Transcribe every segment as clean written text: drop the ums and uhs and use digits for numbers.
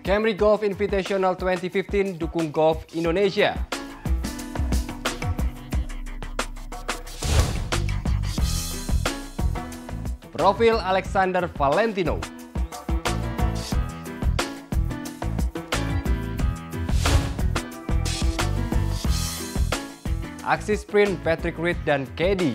Camry Golf Invitational 2015 dukung Golf Indonesia. Profil Alexander Valentino. Aksi sprint Patrick Reed dan Caddy.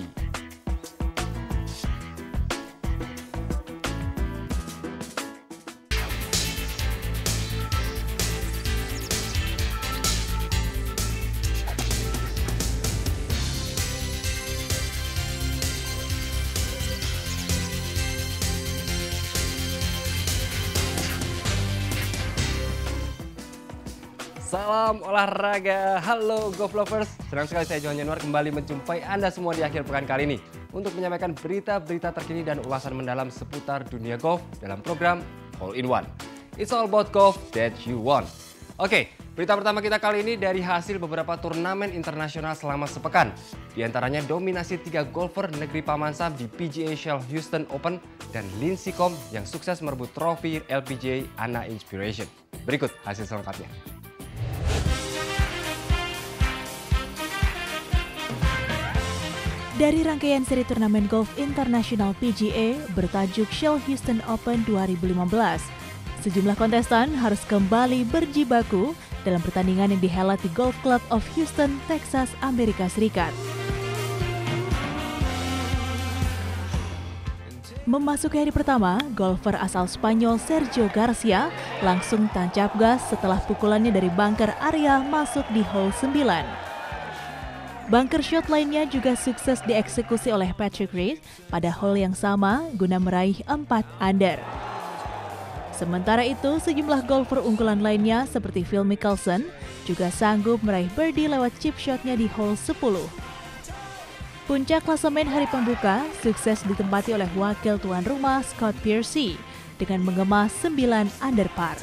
Salam olahraga, halo golf lovers. Senang sekali saya Johan Januar kembali menjumpai Anda semua di akhir pekan kali ini untuk menyampaikan berita-berita terkini dan ulasan mendalam seputar dunia golf dalam program Hole in One. It's all about golf that you want. Oke, berita pertama kita kali ini dari hasil beberapa turnamen internasional selama sepekan. Di antaranya dominasi 3 golfer negeri Paman Sam di PGA Shell Houston Open dan Lindsey Combe yang sukses merebut trofi LPGA ANA Inspiration. Berikut hasil selengkapnya. Dari rangkaian seri turnamen golf internasional PGA bertajuk Shell Houston Open 2015, sejumlah kontestan harus kembali berjibaku dalam pertandingan yang dihelat di Golf Club of Houston, Texas, Amerika Serikat. Memasuki hari pertama, golfer asal Spanyol Sergio Garcia langsung tancap gas setelah pukulannya dari bunker area masuk di hole 9. Bunker shot lainnya juga sukses dieksekusi oleh Patrick Reed pada hole yang sama guna meraih 4 under. Sementara itu, sejumlah golfer unggulan lainnya seperti Phil Mickelson juga sanggup meraih birdie lewat chip shotnya di hole 10. Puncak klasemen hari pembuka sukses ditempati oleh wakil tuan rumah Scott Piercy dengan mengemas 9 under par.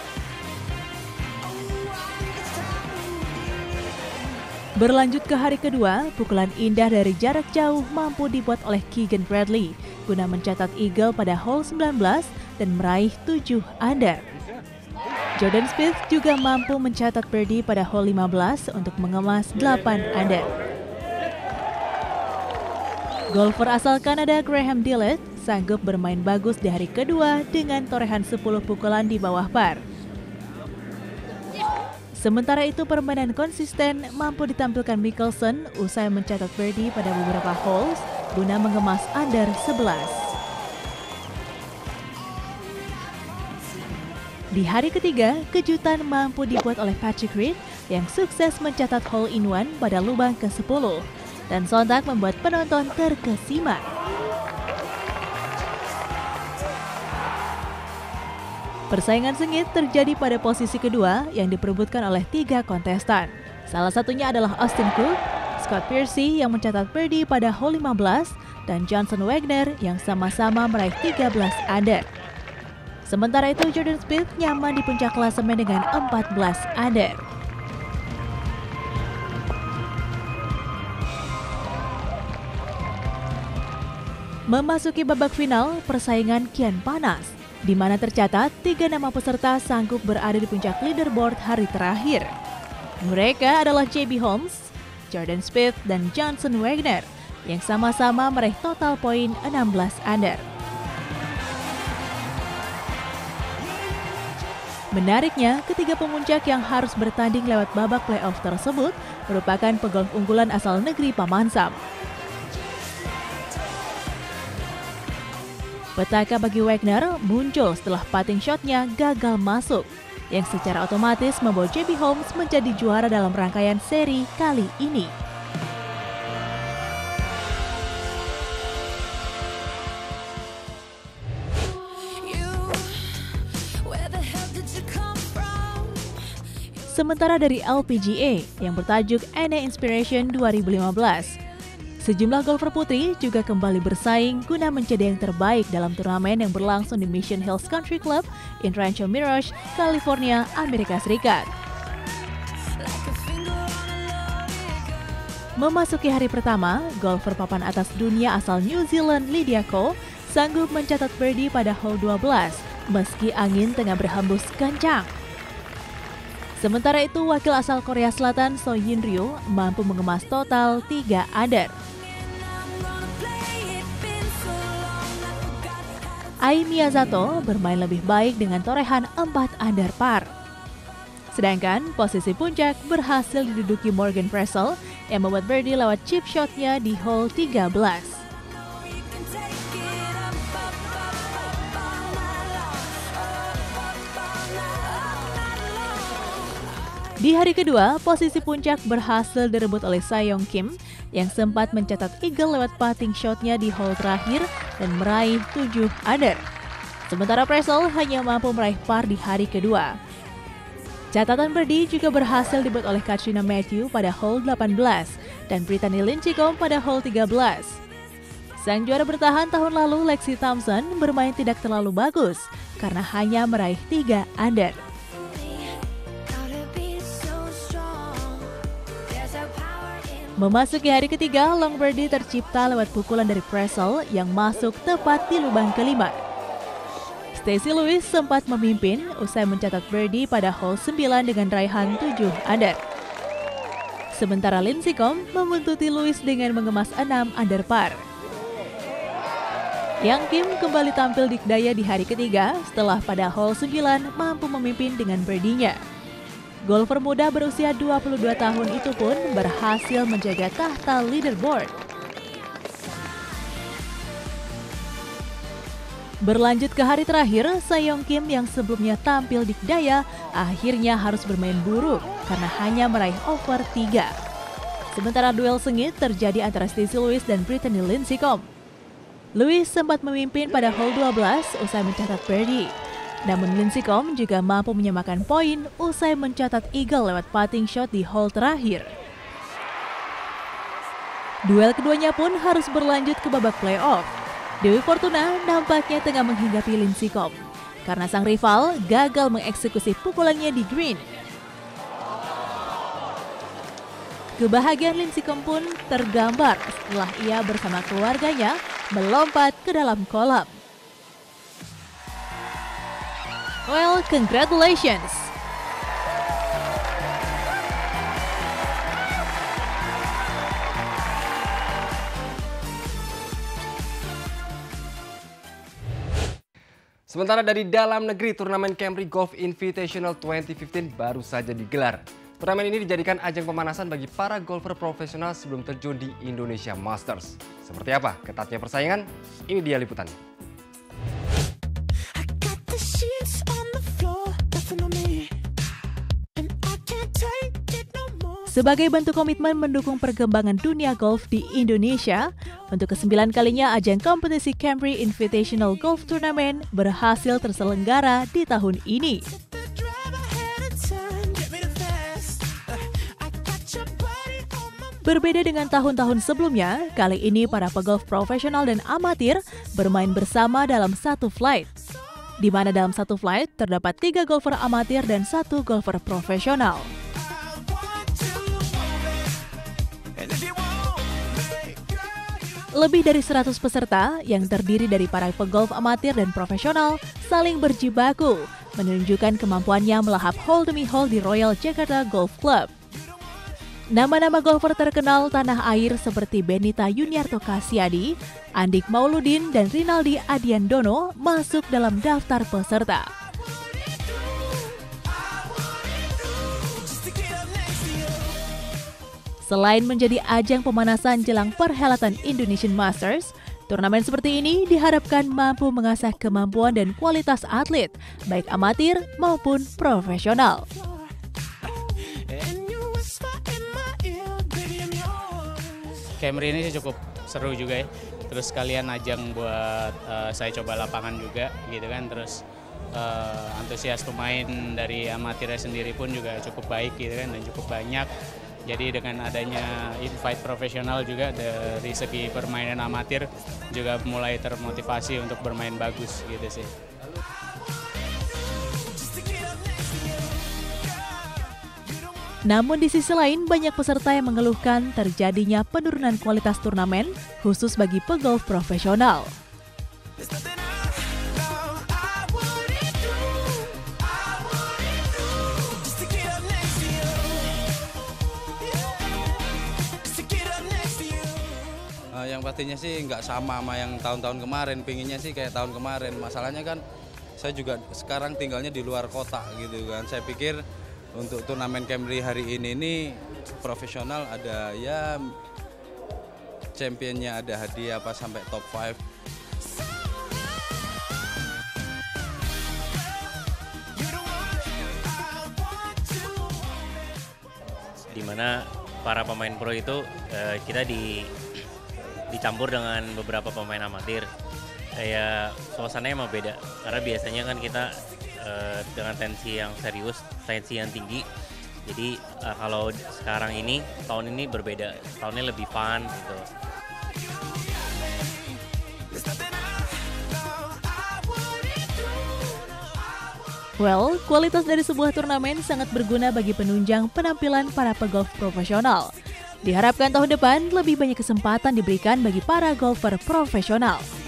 Berlanjut ke hari kedua, pukulan indah dari jarak jauh mampu dibuat oleh Keegan Bradley guna mencatat eagle pada hole 19 dan meraih 7 under. Jordan Spieth juga mampu mencatat birdie pada hole 15 untuk mengemas 8 under. Golfer asal Kanada Graham Dillett sanggup bermain bagus di hari kedua dengan torehan 10 pukulan di bawah par. Sementara itu, permainan konsisten mampu ditampilkan Mickelson usai mencatat birdie pada beberapa holes guna mengemas under 11. Di hari ketiga, kejutan mampu dibuat oleh Patrick Reed yang sukses mencatat hole in one pada lubang ke-10 dan sontak membuat penonton terkesima. Persaingan sengit terjadi pada posisi kedua yang diperebutkan oleh 3 kontestan. Salah satunya adalah Austin Cook, Scott Piercy yang mencatat birdie pada hole 15, dan Johnson Wagner yang sama-sama meraih 13 under. Sementara itu, Jordan Spieth nyaman di puncak klasemen dengan 14 under. Memasuki babak final, persaingan kian panas, di mana tercatat 3 nama peserta sanggup berada di puncak leaderboard hari terakhir. Mereka adalah JB Holmes, Jordan Spieth, dan Johnson Wagner yang sama-sama meraih total poin 16 under. Menariknya, ketiga pemuncak yang harus bertanding lewat babak playoff tersebut merupakan pegolf unggulan asal negeri Paman Sam. Petaka bagi Wagner muncul setelah putting shotnya gagal masuk, yang secara otomatis membawa JB Holmes menjadi juara dalam rangkaian seri kali ini. Sementara dari LPGA yang bertajuk ANA Inspiration 2015, sejumlah golfer putri juga kembali bersaing guna menjadi yang terbaik dalam turnamen yang berlangsung di Mission Hills Country Club in Rancho Mirage, California, Amerika Serikat. Memasuki hari pertama, golfer papan atas dunia asal New Zealand Lydia Ko sanggup mencatat birdie pada hole 12 meski angin tengah berhembus kencang. Sementara itu, wakil asal Korea Selatan So Hyun Ryu mampu mengemas total 3 under. Ai Miyazato bermain lebih baik dengan torehan 4 under par. Sedangkan posisi puncak berhasil diduduki Morgan Pressel yang membuat birdie lewat chip shotnya di hole 13. Di hari kedua, posisi puncak berhasil direbut oleh Sae-Yong Kim yang sempat mencatat eagle lewat putting shotnya di hole terakhir dan meraih 7 under. Sementara Pressel hanya mampu meraih par di hari kedua. Catatan birdie juga berhasil dibuat oleh Katrina Matthew pada hole 18 dan Brittany Lincicome pada hole 13. Sang juara bertahan tahun lalu Lexi Thompson bermain tidak terlalu bagus karena hanya meraih 3 under. Memasuki hari ketiga, long birdie tercipta lewat pukulan dari Pressel yang masuk tepat di lubang kelima. Stacy Lewis sempat memimpin usai mencatat birdie pada hole 9 dengan raihan 7 under. Sementara Lincicome membuntuti Lewis dengan mengemas 6 under par. Yang Kim kembali tampil dikdaya di hari ketiga setelah pada hole 9 mampu memimpin dengan birdie-nya. Golfer muda berusia 22 tahun itu pun berhasil menjaga tahta leaderboard. Berlanjut ke hari terakhir, Sae-Yong Kim yang sebelumnya tampil dikdaya akhirnya harus bermain buruk karena hanya meraih over 3. Sementara duel sengit terjadi antara Stacy Lewis dan Brittany Lincicome. Lewis sempat memimpin pada hole 12 usai mencatat birdie. Namun Lincicome juga mampu menyamakan poin usai mencatat eagle lewat putting shot di hole terakhir. Duel keduanya pun harus berlanjut ke babak playoff. Dewi Fortuna nampaknya tengah menghinggapi Lincicome karena sang rival gagal mengeksekusi pukulannya di green. Kebahagiaan Lincicome pun tergambar setelah ia bersama keluarganya melompat ke dalam kolam. Well, congratulations! Sementara dari dalam negeri, turnamen Camry Golf Invitational 2015 baru saja digelar. Turnamen ini dijadikan ajang pemanasan bagi para golfer profesional sebelum terjun di Indonesia Masters. Seperti apa ketatnya persaingan? Ini dia liputannya. Sebagai bentuk komitmen mendukung perkembangan dunia golf di Indonesia, untuk ke-9 kalinya ajang kompetisi Camry Invitational Golf Tournament berhasil terselenggara di tahun ini. Berbeda dengan tahun-tahun sebelumnya, kali ini para pegolf profesional dan amatir bermain bersama dalam satu flight, di mana dalam satu flight terdapat 3 golfer amatir dan 1 golfer profesional. Lebih dari 100 peserta yang terdiri dari para pegolf amatir dan profesional saling berjibaku, menunjukkan kemampuannya melahap hole demi hole di Royal Jakarta Golf Club. Nama-nama golfer terkenal tanah air seperti Benita Yuniarto Kasyadi, Andik Mauludin, dan Rinaldi Adiandono masuk dalam daftar peserta. Selain menjadi ajang pemanasan jelang perhelatan Indonesian Masters, turnamen seperti ini diharapkan mampu mengasah kemampuan dan kualitas atlet, baik amatir maupun profesional. Camry ini sih cukup seru juga ya. Terus kalian ajang buat saya coba lapangan juga gitu kan. Terus antusias pemain dari amatirnya sendiri pun juga cukup baik gitu kan, dan cukup banyak. Jadi dengan adanya invite profesional juga dari segi permainan amatir juga mulai termotivasi untuk bermain bagus gitu sih. Namun di sisi lain banyak peserta yang mengeluhkan terjadinya penurunan kualitas turnamen khusus bagi pegolf profesional. pastinya sih nggak sama yang tahun-tahun kemarin. Pinginnya sih kayak tahun kemarin. Masalahnya kan saya juga sekarang tinggalnya di luar kota gitu kan. Saya pikir untuk turnamen Camry hari ini profesional, ada ya championnya, ada hadiah apa sampai top 5. Di mana para pemain pro itu kita dicampur dengan beberapa pemain amatir. Kayak suasananya emang beda, karena biasanya kan kita dengan tensi yang serius, tensi yang tinggi. Jadi kalau sekarang ini, tahun ini berbeda, tahunnya lebih fun gitu. Well, kualitas dari sebuah turnamen sangat berguna bagi penunjang penampilan para pegolf profesional. Diharapkan tahun depan lebih banyak kesempatan diberikan bagi para golfer profesional.